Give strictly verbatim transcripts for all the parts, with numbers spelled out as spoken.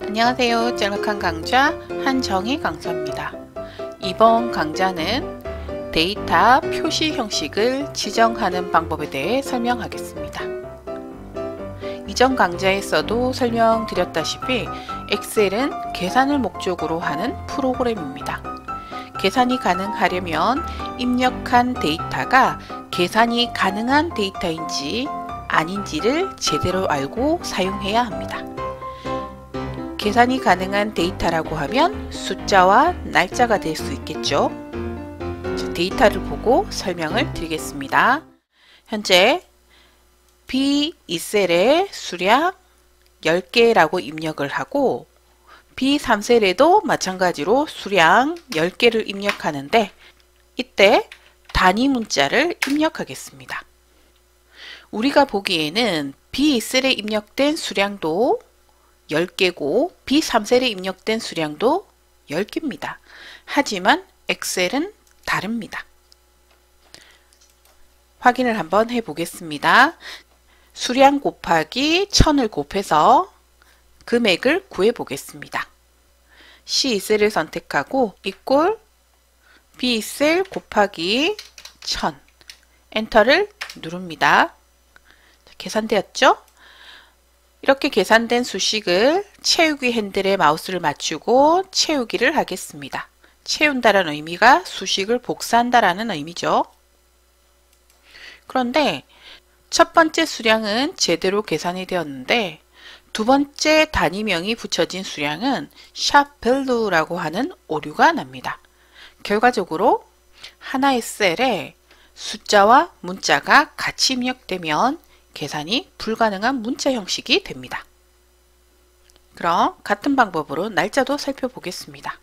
안녕하세요. 짤막한 강좌 한정희 강사입니다. 이번 강좌는 데이터 표시 형식을 지정하는 방법에 대해 설명하겠습니다. 이전 강좌에서도 설명드렸다시피 엑셀은 계산을 목적으로 하는 프로그램입니다. 계산이 가능하려면 입력한 데이터가 계산이 가능한 데이터인지 아닌지를 제대로 알고 사용해야 합니다. 계산이 가능한 데이터라고 하면 숫자와 날짜가 될 수 있겠죠. 자, 데이터를 보고 설명을 드리겠습니다. 현재 비 이 셀에 수량 열 개라고 입력을 하고 비 삼 셀에도 마찬가지로 수량 열 개를 입력하는데 이때 단위 문자를 입력하겠습니다. 우리가 보기에는 비 이 셀에 입력된 수량도 열 개고 비 삼 셀에 입력된 수량도 열 개입니다. 하지만 엑셀은 다릅니다. 확인을 한번 해 보겠습니다. 수량 곱하기 천을 곱해서 금액을 구해 보겠습니다. 씨 이 셀을 선택하고 이꼴 비 이 셀 곱하기 천 엔터를 누릅니다. 계산되었죠? 이렇게 계산된 수식을 채우기 핸들에 마우스를 맞추고 채우기를 하겠습니다. 채운다라는 의미가 수식을 복사한다라는 의미죠. 그런데 첫 번째 수량은 제대로 계산이 되었는데 두 번째 단위명이 붙여진 수량은 샵 밸류라고 하는 오류가 납니다. 결과적으로 하나의 셀에 숫자와 문자가 같이 입력되면 계산이 불가능한 문자 형식이 됩니다. 그럼 같은 방법으로 날짜도 살펴보겠습니다.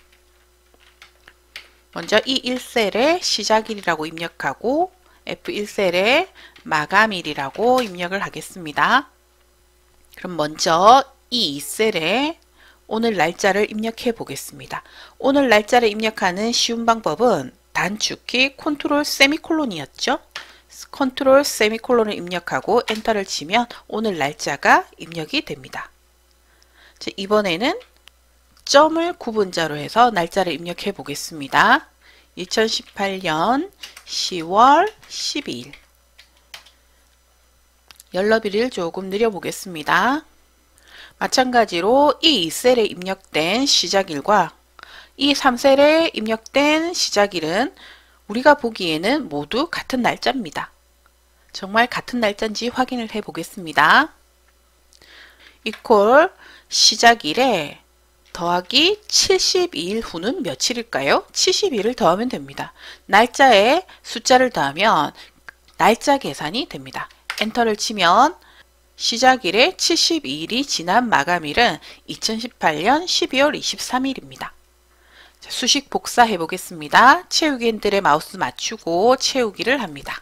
먼저 이 일 셀에 시작일이라고 입력하고 에프 일 셀에 마감일이라고 입력을 하겠습니다. 그럼 먼저 이 이 셀에 오늘 날짜를 입력해 보겠습니다. 오늘 날짜를 입력하는 쉬운 방법은 단축키 컨트롤 세미콜론이었죠. 컨트롤 세미콜론을 입력하고 엔터를 치면 오늘 날짜가 입력이 됩니다. 자, 이번에는 점을 구분자로 해서 날짜를 입력해 보겠습니다. 이천십팔 년 시월 십이 일 열너비를 조금 느려 보겠습니다. 마찬가지로 이 이 셀에 입력된 시작일과 이 삼 셀에 입력된 시작일은 우리가 보기에는 모두 같은 날짜입니다. 정말 같은 날짜인지 확인을 해 보겠습니다. 이퀄 시작일에 더하기 칠십이 일 후는 며칠일까요? 칠십이 일을 더하면 됩니다. 날짜에 숫자를 더하면 날짜 계산이 됩니다. 엔터를 치면 시작일에 칠십이 일이 지난 마감일은 이천십팔 년 십이월 이십삼 일입니다. 수식 복사해 보겠습니다. 채우기 핸들에 마우스 맞추고 채우기를 합니다.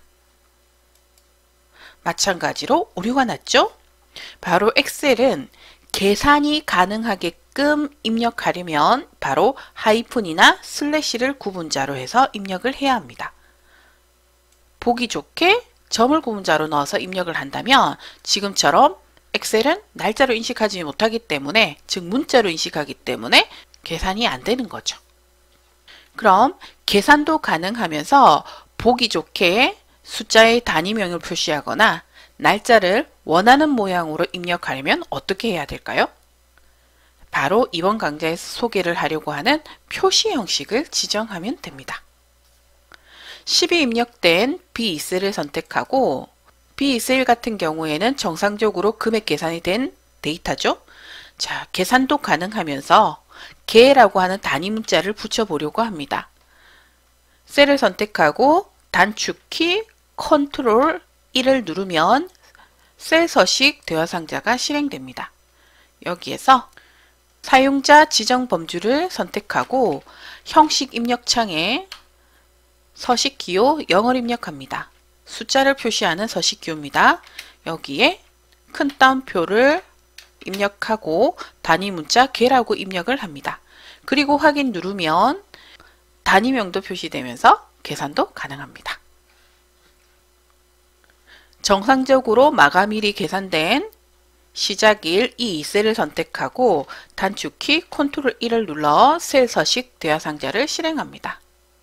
마찬가지로 오류가 났죠? 바로 엑셀은 계산이 가능하게끔 입력하려면 바로 하이픈이나 슬래시를 구분자로 해서 입력을 해야 합니다. 보기 좋게 점을 구분자로 넣어서 입력을 한다면 지금처럼 엑셀은 날짜로 인식하지 못하기 때문에, 즉 문자로 인식하기 때문에 계산이 안 되는 거죠. 그럼 계산도 가능하면서 보기 좋게 숫자의 단위명을 표시하거나 날짜를 원하는 모양으로 입력하려면 어떻게 해야 될까요? 바로 이번 강좌에서 소개를 하려고 하는 표시 형식을 지정하면 됩니다. 십이 입력된 비 이 셀을 선택하고 비 이 셀 같은 경우에는 정상적으로 금액 계산이 된 데이터죠. 자, 계산도 가능하면서 개라고 하는 단위 문자를 붙여보려고 합니다. 셀을 선택하고 단축키 컨트롤 일을 누르면 셀 서식 대화 상자가 실행됩니다. 여기에서 사용자 지정 범주를 선택하고 형식 입력 창에 서식 기호 영을 입력합니다. 숫자를 표시하는 서식 기호입니다. 여기에 큰 따옴표를 입력하고 단위 문자 개라고 입력을 합니다. 그리고 확인 누르면 단위명도 표시되면서 계산도 가능합니다. 정상적으로 마감일이 계산된 시작일 이 셀을 선택하고 단축키 컨트롤 일을 눌러 셀 서식 대화 상자를 실행합니다.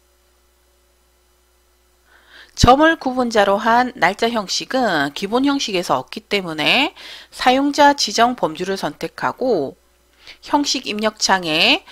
점을 구분자로 한 날짜 형식은 기본 형식에서 없기 때문에 사용자 지정 범주를 선택하고 형식 입력창에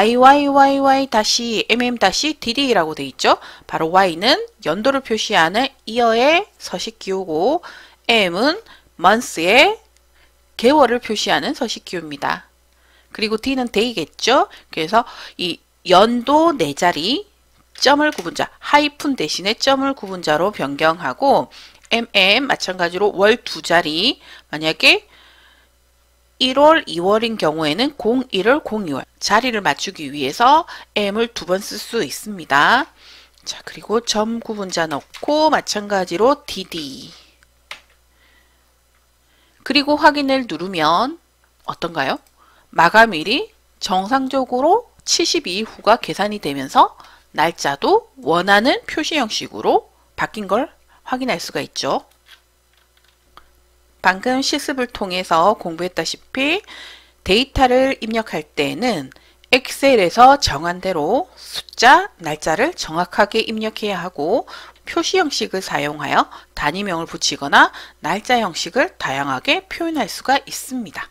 와이와이와이와이-엠엠-디디라고 되어 있죠. 바로 Y는 연도를 표시하는 year의 서식 기호고 M은 month의 개월을 표시하는 서식 기호입니다. 그리고 D는 day겠죠. 그래서 이 연도 네 자리 점을 구분자, 하이픈 대신에 점을 구분자로 변경하고 엠엠 마찬가지로 월 두 자리, 만약에 일월, 이월인 경우에는 공일월, 공이월 자리를 맞추기 위해서 M을 두 번 쓸 수 있습니다. 자, 그리고 점 구분자 넣고 마찬가지로 디디. 그리고 확인을 누르면 어떤가요? 마감일이 정상적으로 칠십이 일 후가 계산이 되면서 날짜도 원하는 표시 형식으로 바뀐 걸 확인할 수가 있죠. 방금 실습을 통해서 공부했다시피 데이터를 입력할 때는 엑셀에서 정한 대로 숫자, 날짜를 정확하게 입력해야 하고 표시 형식을 사용하여 단위명을 붙이거나 날짜 형식을 다양하게 표현할 수가 있습니다.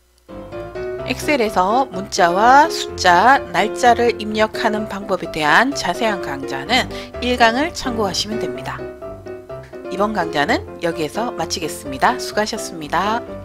엑셀에서 문자와 숫자, 날짜를 입력하는 방법에 대한 자세한 강좌는 일 강을 참고하시면 됩니다. 이번 강좌는 여기에서 마치겠습니다. 수고하셨습니다.